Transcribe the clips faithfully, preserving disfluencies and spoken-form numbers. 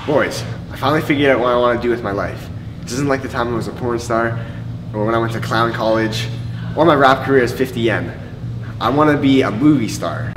Boys, I finally figured out what I want to do with my life. This isn't like the time I was a porn star, or when I went to clown college, or my rap career as fifty yen. I want to be a movie star.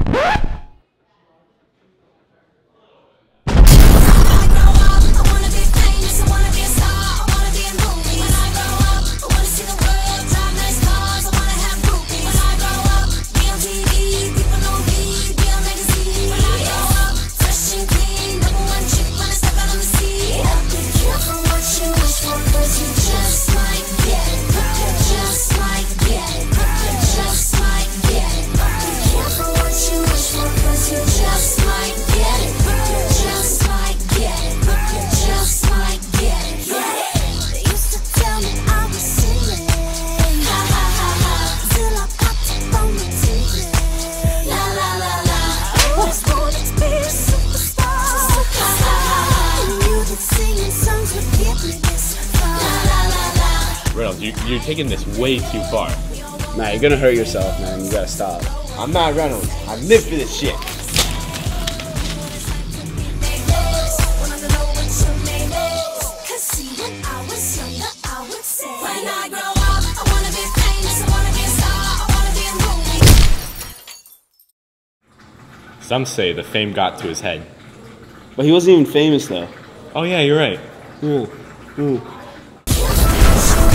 Reynolds, you, you're taking this way too far. Nah, you're gonna hurt yourself, man. You gotta stop. I'm not Reynolds. I live for this shit. Some say the fame got to his head. But he wasn't even famous, though. Oh yeah, you're right. Yeah. Mm.